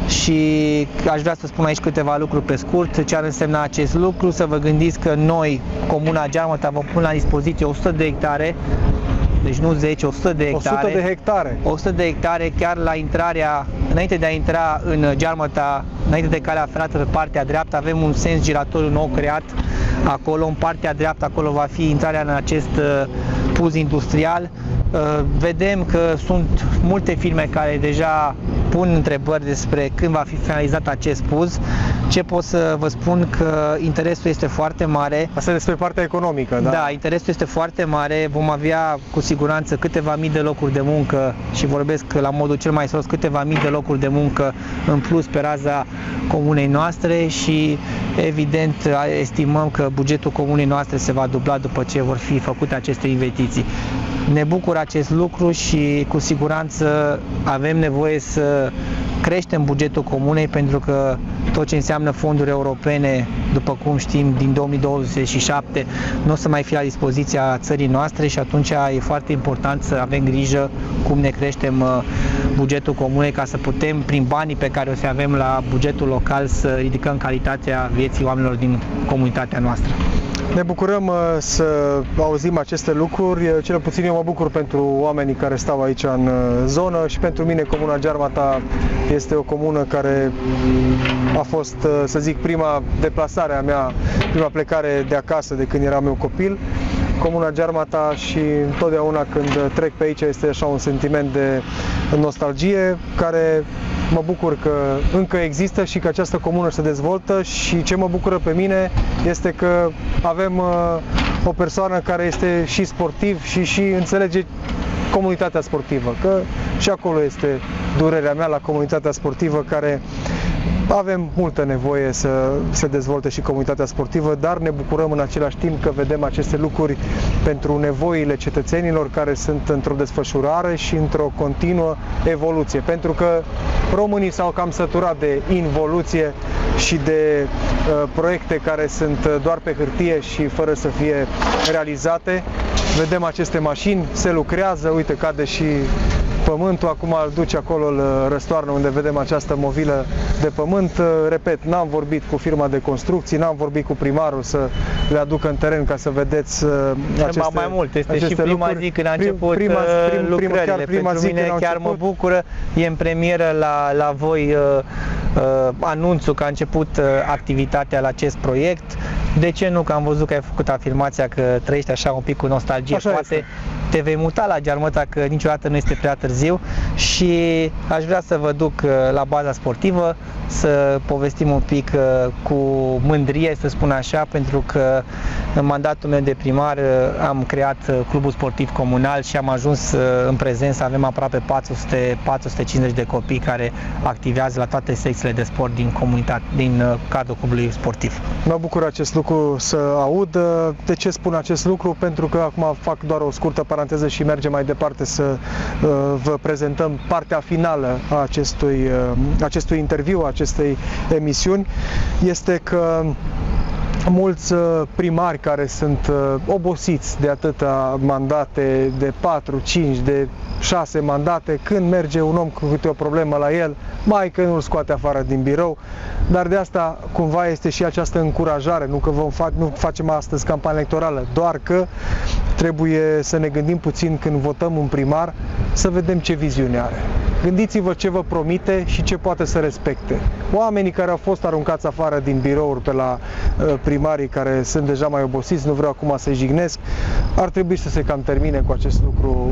și aș vrea să spun aici câteva lucruri pe scurt. Ce ar însemna acest lucru? Să vă gândiți că noi, Comuna Gearmata, vă pun la dispoziție 100 de hectare, deci nu 10, 100 de hectare.
100 de hectare.
100 de hectare chiar la intrarea, înainte de a intra în Gearmata, înainte de calea ferată pe partea dreaptă, avem un sens giratoriu nou creat acolo, în partea dreaptă, acolo va fi intrarea în acest puz industrial. Vedem că sunt multe firme care deja pun întrebări despre când va fi finalizat acest puz. Ce pot să vă spun că interesul este foarte mare.
Asta despre partea economică, da?
Da, interesul este foarte mare. Vom avea cu siguranță câteva mii de locuri de muncă și vorbesc la modul cel mai serios, câteva mii de locuri de muncă în plus pe raza comunei noastre și evident estimăm că bugetul comunei noastre se va dubla după ce vor fi făcute aceste investiții. Ne bucură acest lucru și cu siguranță avem nevoie să creștem bugetul comunei, pentru că tot ce înseamnă fonduri europene, după cum știm, din 2027 nu o să mai fie la dispoziția țării noastre și atunci e foarte important să avem grijă cum ne creștem bugetul comunei ca să putem, prin banii pe care o să avem la bugetul local, să ridicăm calitatea vieții oamenilor din comunitatea noastră.
Ne bucurăm să auzim aceste lucruri, cel puțin eu mă bucur pentru oamenii care stau aici în zonă și pentru mine Comuna Gearmata este o comună care a fost, să zic, prima deplasare a mea, prima plecare de acasă de când eram eu copil. Comuna Gearmata și întotdeauna când trec pe aici este așa un sentiment de nostalgie care mă bucur că încă există și că această comună se dezvoltă și ce mă bucură pe mine este că avem o persoană care este și sportiv și înțelege comunitatea sportivă, că și acolo este durerea mea la comunitatea sportivă, care avem multă nevoie să se dezvolte și comunitatea sportivă, dar ne bucurăm în același timp că vedem aceste lucruri pentru nevoile cetățenilor care sunt într-o desfășurare și într-o continuă evoluție. Pentru că românii s-au cam săturat de involuție și de proiecte care sunt doar pe hârtie și fără să fie realizate. Vedem aceste mașini, se lucrează, uite, cade și pământul, acum îl duce acolo, îl răstoarnă unde vedem această movilă de pământ. Repet, n-am vorbit cu firma de construcții, n-am vorbit cu primarul să le aducă în teren ca să vedeți aceste
mai mult, este și prima
lucruri.
zi când a început lucrările. Pentru mine chiar mă bucură, e în premieră la voi anunțul că a început activitatea la acest proiect. De ce nu? Că am văzut că ai făcut afirmația că trăiești așa un pic cu nostalgie.
Așa
poate
este.
Te vei muta la Gearmata, că niciodată nu este prea târziu și aș vrea să vă duc la baza sportivă, să povestim un pic cu mândrie, să spun așa, pentru că în mandatul meu de primar am creat clubul sportiv comunal și am ajuns în prezent să avem aproape 450 de copii care activează la toate secțiile de sport din comunitate, din cadrul clubului sportiv.
Mă bucur acest lucru să aud. De ce spun acest lucru? Pentru că acum fac doar o scurtă paranteză și mergem mai departe să vă prezentăm partea finală a acestui interviu, a acestei emisiuni. Este că mulți primari care sunt obosiți de atâtea mandate, de 4, 5, de 6 mandate, când merge un om cu câte o problemă la el, mai că nu-l scoate afară din birou, dar de asta cumva este și această încurajare, nu că nu facem astăzi campanie electorală, doar că trebuie să ne gândim puțin când votăm un primar, să vedem ce viziune are. Gândiți-vă ce vă promite și ce poate să respecte. Oamenii care au fost aruncați afară din birouri pe la primarii care sunt deja mai obosiți, nu vreau acum să-i jignesc, ar trebui să se cam termine cu acest lucru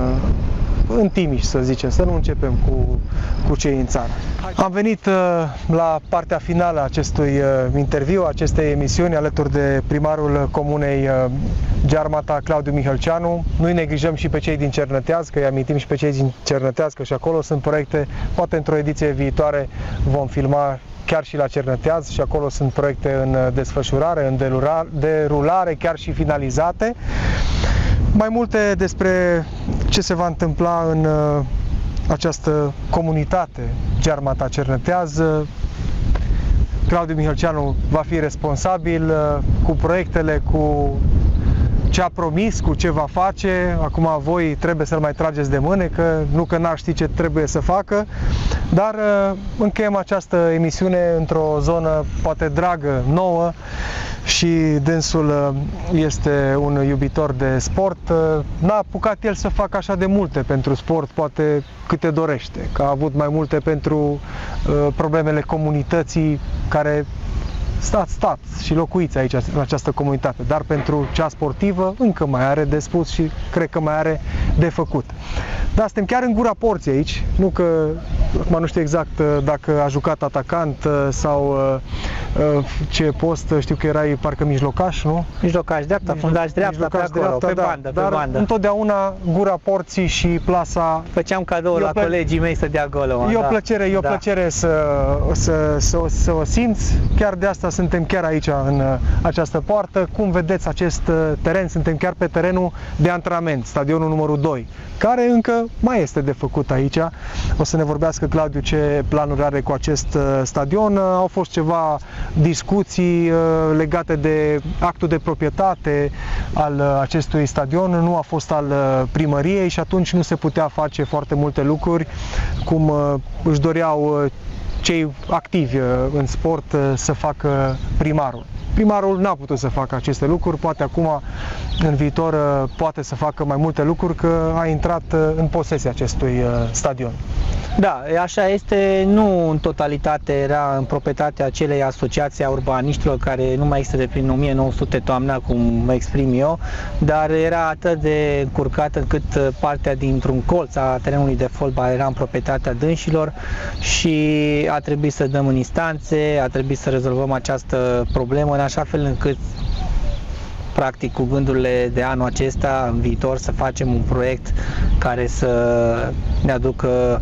în Timiș, să zicem, să nu începem cu cei în țară. Am venit la partea finală a acestui interviu, acestei emisiuni, alături de primarul comunei Gearmata, Claudiu Mihălceanu. Nu-i neglijăm și pe cei din Cernăteaz, că îi amintim și pe cei din Cernăteaz, că și acolo sunt proiecte, poate într-o ediție viitoare vom filma chiar și la Cernăteaz și acolo sunt proiecte în desfășurare, în derulare, chiar și finalizate. Mai multe despre ce se va întâmpla în această comunitate Gearmata Cernăteaz. Claudiu Mihălceanu va fi responsabil cu proiectele, cu ce a promis, cu ce va face. Acum voi trebuie să-l mai trageți de mânecă, nu că n-ar ști ce trebuie să facă, dar încheiem această emisiune într-o zonă poate dragă, nouă, și dânsul este un iubitor de sport. N-a apucat el să facă așa de multe pentru sport, poate câte dorește, că a avut mai multe pentru problemele comunității care stați și locuiți aici în această comunitate, dar pentru cea sportivă încă mai are de spus și cred că mai are de făcut. Da, suntem chiar în gura porții aici, nu că, acum nu știu exact dacă a jucat atacant sau ce post, știu că erai parcă mijlocaș, nu?
Mijlocaș dreapta, fundaș dreapta, pe acolo, pe bandă,
dar
pe bandă.
Întotdeauna gura porții și plasa...
Făceam cadou la colegii mei să dea golul.
E o plăcere, e o plăcere să o simți, chiar de asta suntem chiar aici în această poartă. Cum vedeți acest teren, suntem chiar pe terenul de antrenament, stadionul numărul 2, care încă mai este de făcut aici. O să ne vorbească Claudiu ce planuri are cu acest stadion. Au fost ceva discuții legate de actul de proprietate al acestui stadion, nu a fost al primăriei și atunci nu se putea face foarte multe lucruri cum își doreau cei activi în sport să facă primarul. Primarul n-a putut să facă aceste lucruri, poate acum, în viitor, poate să facă mai multe lucruri, că a intrat în posesia acestui stadion.
Da, așa este, nu în totalitate era în proprietatea acelei asociații a urbaniștilor care nu mai există de prin 1900 toamna, cum mă exprim eu, dar era atât de încurcat încât partea dintr-un colț a terenului de fotbal era în proprietatea dânșilor și a trebuit să dăm în instanțe, a trebuit să rezolvăm această problemă în așa fel încât practic cu gândurile de anul acesta, în viitor, să facem un proiect care să ne aducă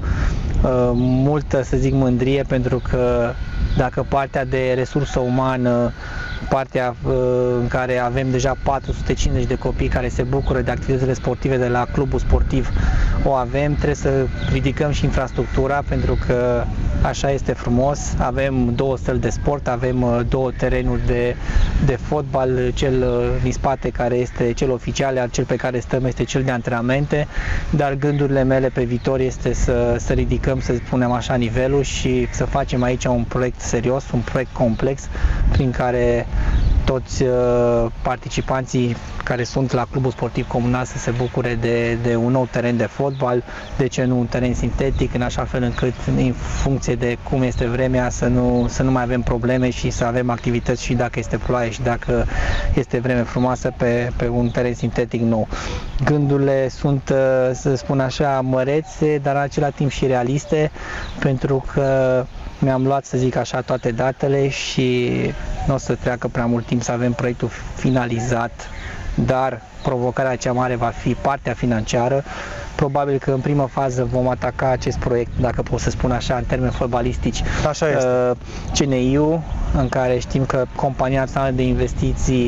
multă, să zic, mândrie, pentru că dacă partea de resursă umană, partea în care avem deja 450 de copii care se bucură de activitățile sportive de la clubul sportiv, o avem, trebuie să ridicăm și infrastructura, pentru că așa este frumos. Avem 2 săli de sport, avem 2 terenuri de fotbal, cel din spate care este cel oficial, iar cel pe care stăm este cel de antrenamente, dar gândurile mele pe viitor este să ridicăm, să spunem așa, nivelul și să facem aici un proiect serios, un proiect complex prin care toți participanții care sunt la clubul sportiv comunal să se bucure de un nou teren de fotbal, de ce nu un teren sintetic, în așa fel încât, în funcție de cum este vremea, să nu mai avem probleme și să avem activități și dacă este ploaie și dacă este vreme frumoasă pe un teren sintetic nou. Gândurile sunt, să spun așa, mărețe, dar în același timp și realiste, pentru că mi-am luat, să zic așa, toate datele și nu o să treacă prea mult timp să avem proiectul finalizat, dar provocarea cea mare va fi partea financiară. Probabil că în primă fază vom ataca acest proiect, dacă pot să spun așa, în termeni fotbalistici,
așa este.
CNI-ul, în care știm că Compania Națională de Investiții,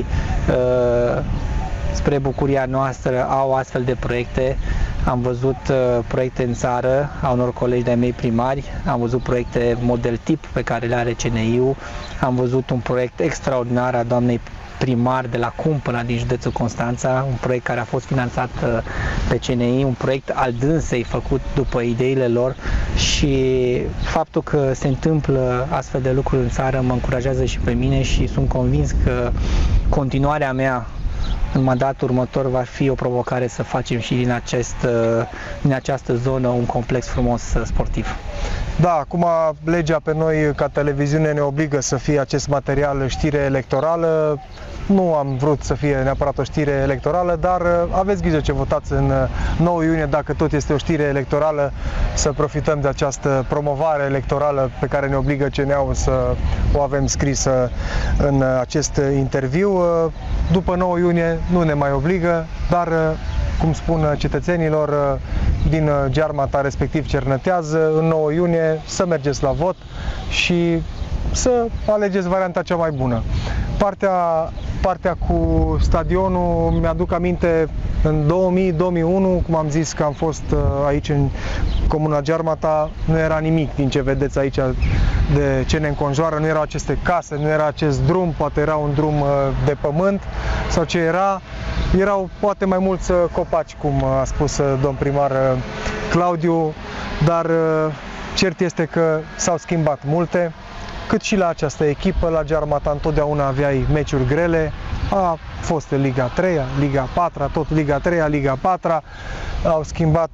spre bucuria noastră, au astfel de proiecte. Am văzut proiecte în țară a unor colegi de-ai mei primari, am văzut proiecte model tip pe care le are CNI-ul, am văzut un proiect extraordinar a doamnei primar de la Cumpăna din județul Constanța, un proiect care a fost finanțat pe CNI, un proiect al dânsei făcut după ideile lor, și faptul că se întâmplă astfel de lucruri în țară mă încurajează și pe mine și sunt convins că continuarea mea în mandatul următor va fi o provocare să facem și din această zonă un complex frumos sportiv.
Da, acum legea pe noi ca televiziune ne obligă să fie acest material știre electorală. Nu am vrut să fie neapărat o știre electorală, dar aveți grijă ce votați în 9 iunie, dacă tot este o știre electorală, să profităm de această promovare electorală pe care ne obligă CNA-ul să o avem scrisă în acest interviu. După 9 iunie nu ne mai obligă, dar, cum spun cetățenilor din Gearmata, respectiv Cernăteaz, în 9 iunie să mergeți la vot și să alegeți varianta cea mai bună. Partea cu stadionul, mi-aduc aminte, în 2000-2001, cum am zis că am fost aici în comuna Gearmata, nu era nimic din ce vedeți aici de ce ne înconjoară, nu erau aceste case, nu era acest drum, poate era un drum de pământ sau ce era, erau poate mai mulți copaci, cum a spus domn primar Claudiu, dar cert este că s-au schimbat multe. Cât și la această echipă, la Gearmata, întotdeauna aveai meciuri grele. A fost Liga 3-a, Liga 4-a, tot Liga 3-a, Liga 4-a. Au schimbat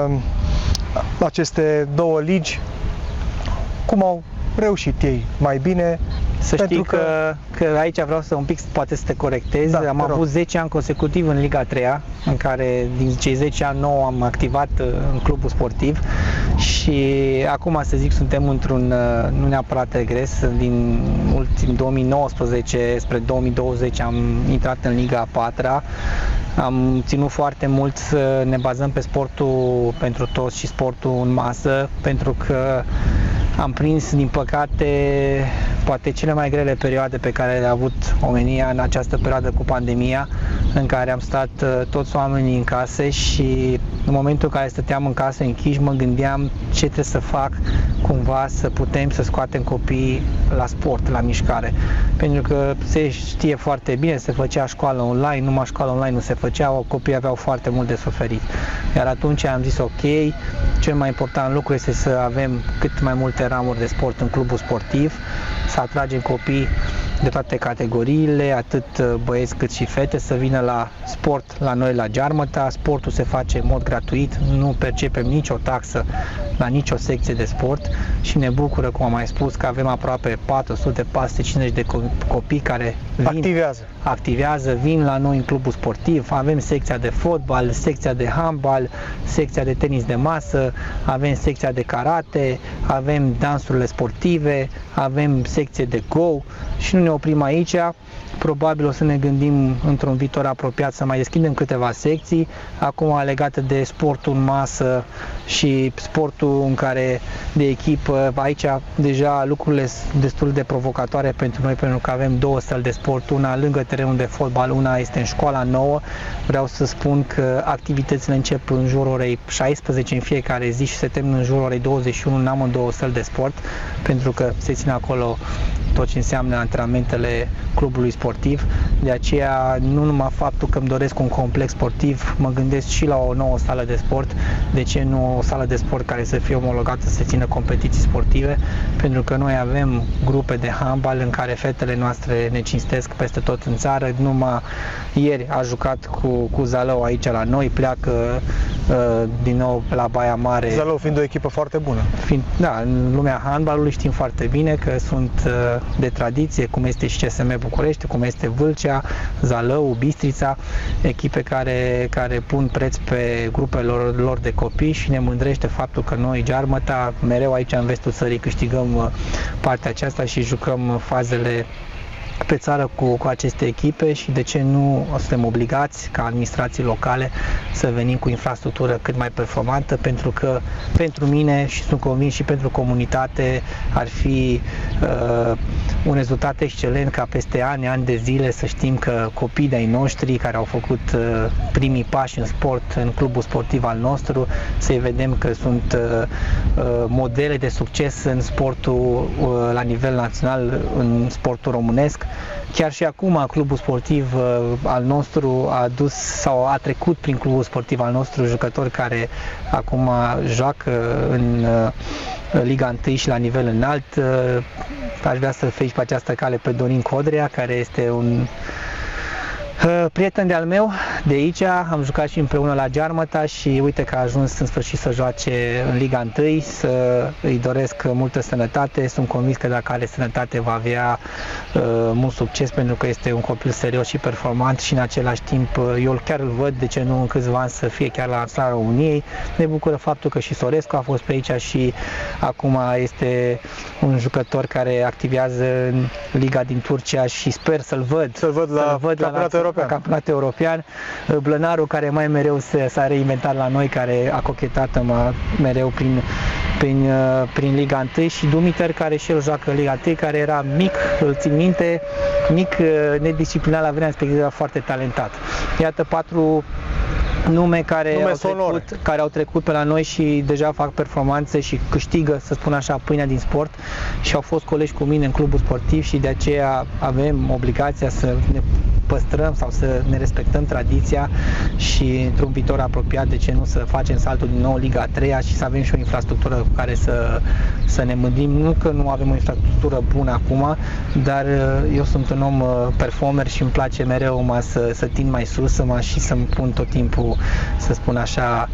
aceste două ligi. Cum au reușit ei mai bine?
Să știi că aici vreau să un pic, poate să te corectez.
Da,
am avut 10 ani consecutiv în Liga 3-a, în care din cei 10 ani 9 am activat în clubul sportiv și acum, să zic, suntem într-un, nu neapărat regres, din 2019 spre 2020 am intrat în Liga 4-a. Am ținut foarte mult să ne bazăm pe sportul pentru toți și sportul în masă, pentru că am prins, din păcate, poate cele mai grele perioade pe care le-a avut omenia în această perioadă cu pandemia, în care am stat toți oamenii în case și în momentul în care stăteam în casă închiși, mă gândeam ce trebuie să fac cumva să putem să scoatem copiii la sport, la mișcare. Pentru că se știe foarte bine, se făcea școală online, numai școală online nu se făcea, copiii aveau foarte mult de suferit. Iar atunci am zis ok, cel mai important lucru este să avem cât mai multe ramuri de sport în clubul sportiv, să atragem copii de toate categoriile, atât băieți cât și fete, să vină la sport la noi la Gearmata. Sportul se face în mod gratuit, nu percepem nicio taxă la nicio secție de sport și ne bucură, cum am mai spus, că avem aproape 400-450 de copii care activează, vin la noi în clubul sportiv. Avem secția de fotbal, secția de handbal, secția de tenis de masă, avem secția de karate, avem dansurile sportive, avem secție de go și nu ne oprim aici. Probabil o să ne gândim într-un viitor apropiat să mai deschidem câteva secții, acum legate de sportul în masă și sportul în care de echipă. Aici deja lucrurile sunt destul de provocatoare pentru noi, pentru că avem două săli de sport, una lângă terenul de fotbal, una este în școala nouă. Vreau să spun că activitățile încep în jurul orei 16 în fiecare zi și se termină în jurul orei 21 în amândouă săli de sport, pentru că se ține acolo tot ce înseamnă antrenamentele clubului sportiv. De aceea, nu numai faptul că îmi doresc un complex sportiv, mă gândesc și la o nouă sală de sport. De ce nu o sală de sport care să fie omologată să țină competiții sportive? Pentru că noi avem grupe de handbal în care fetele noastre ne cinstesc peste tot în țară. Numai ieri a jucat cu Zalău aici la noi, pleacă din nou la Baia Mare.
Zalău fiind o echipă foarte bună.
Da, în lumea handbalului știm foarte bine că sunt de tradiție, cum este și CSM București, cum este Vâlcea, Zalău, Bistrița, echipe care pun preț pe grupele lor de copii și ne mândrește faptul că noi, Gearmata, mereu aici în vestul țării câștigăm partea aceasta și jucăm fazele pe țară cu aceste echipe și de ce nu suntem obligați ca administrații locale să venim cu infrastructură cât mai performantă, pentru că pentru mine și sunt convins și pentru comunitate ar fi un rezultat excelent ca peste ani de zile să știm că copiii de-ai noștri care au făcut primii pași în sport, în clubul sportiv al nostru, să-i vedem că sunt modele de succes în sportul la nivel național, în sportul românesc. Chiar și acum clubul sportiv al nostru a dus sau a trecut prin clubul sportiv al nostru jucători care acum joacă în Liga 1 și la nivel înalt. Aș vrea să-l felicit pe această cale pe Dorin Codrea, care este un prieten de-al meu de aici, am jucat și împreună la Gearmata și uite că a ajuns în sfârșit să joace în Liga 1, să îi doresc multă sănătate, sunt convins că dacă are sănătate va avea mult succes, pentru că este un copil serios și performant și în același timp eu chiar îl văd, de ce nu în câțiva ani să fie chiar la naționala României. Ne bucură faptul că și Sorescu a fost pe aici și acum este un jucător care activează în Liga din Turcia și sper să-l văd la campionatul european. Blănaru, care mai mereu s-a reinventat la noi, care a cochetat mereu prin prin Liga 1 și Dumitru, care și el joacă Liga 1, care era mic, îl țin minte, mic, nedisciplinat la vremea respectivă, era foarte talentat. Iată 4 nume care au trecut pe la noi și deja fac performanțe și câștigă, să spun așa, pâinea din sport și au fost colegi cu mine în clubul sportiv și de aceea avem obligația să ne păstrăm sau să ne respectăm tradiția și într-un viitor apropiat, de ce nu să facem saltul din nou Liga 3 și să avem și o infrastructură cu care să ne mândim. Nu că nu avem o infrastructură bună acum, dar eu sunt un om performer și îmi place mereu să tind mai sus și să-mi pun tot timpul, să spun așa,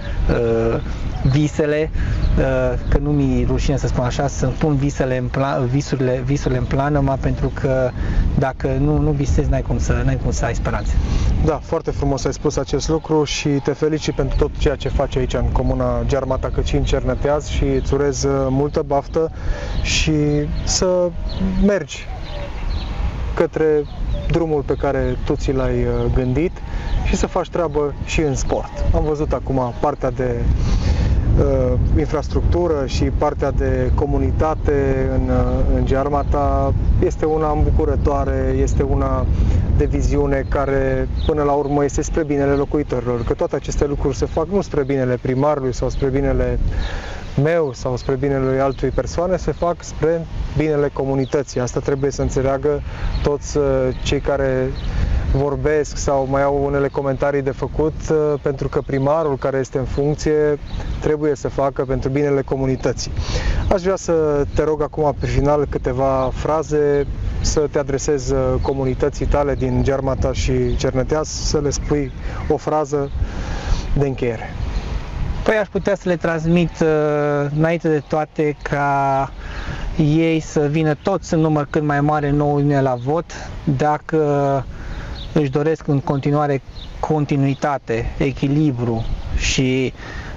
visele, că nu mi-e rușine să spun așa, să-mi pun visurile în plană, pentru că dacă nu visezi, n-ai cum să ai speranțe.
Da, foarte frumos ai spus acest lucru și te felicit pentru tot ceea ce faci aici în comuna Gearmata, cât și în Cernăteaz, și îți urez multă baftă și să mergi către drumul pe care tu ți l-ai gândit și să faci treabă și în sport. Am văzut acum partea de infrastructură și partea de comunitate în Gearmata este una îmbucurătoare, este una de viziune care până la urmă este spre binele locuitorilor, că toate aceste lucruri se fac nu spre binele primarului sau spre binele meu sau spre binele altui persoane, se fac spre binele comunității. Asta trebuie să înțeleagă toți cei care vorbesc sau mai au unele comentarii de făcut, pentru că primarul care este în funcție trebuie să facă pentru binele comunității. Aș vrea să te rog acum pe final câteva fraze, să te adresezi comunității tale din Gearmata și Cernăteaz, să le spui o frază de încheiere.
Păi aș putea să le transmit înainte de toate ca ei să vină toți în număr cât mai mare 9 iunie la vot, dacă își doresc în continuare continuitate, echilibru și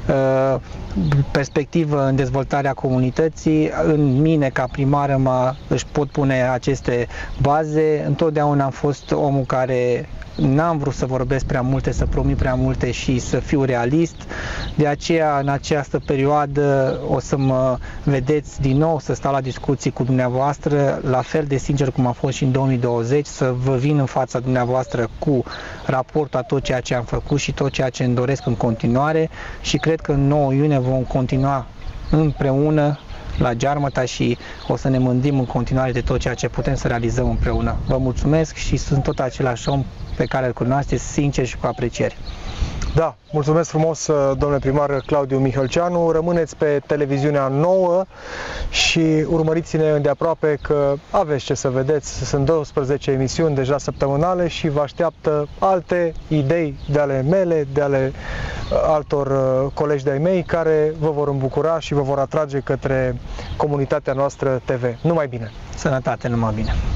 perspectivă în dezvoltarea comunității. În mine, ca primar, își pot pune aceste baze. Întotdeauna am fost omul care n-am vrut să vorbesc prea multe, să promit prea multe și să fiu realist. De aceea, în această perioadă, o să mă vedeți din nou, să stau la discuții cu dumneavoastră, la fel de sincer cum a fost și în 2020, să vă vin în fața dumneavoastră cu raportul a tot ceea ce am făcut și tot ceea ce îmi doresc în continuare și cred că în 9 iunie vom continua împreună la Gearmata și o să ne mândim în continuare de tot ceea ce putem să realizăm împreună. Vă mulțumesc și sunt tot același om pe care îl cunoașteți, sincer și cu apreciere.
Da, mulțumesc frumos, domnule primar Claudiu Mihălceanu. Rămâneți pe televiziunea Nouă și urmăriți-ne îndeaproape, că aveți ce să vedeți. Sunt 12 emisiuni deja săptămânale și vă așteaptă alte idei de ale mele, de ale altor colegi de-ai mei, care vă vor îmbucura și vă vor atrage către comunitatea noastră TV. Numai bine!
Sănătate, numai bine!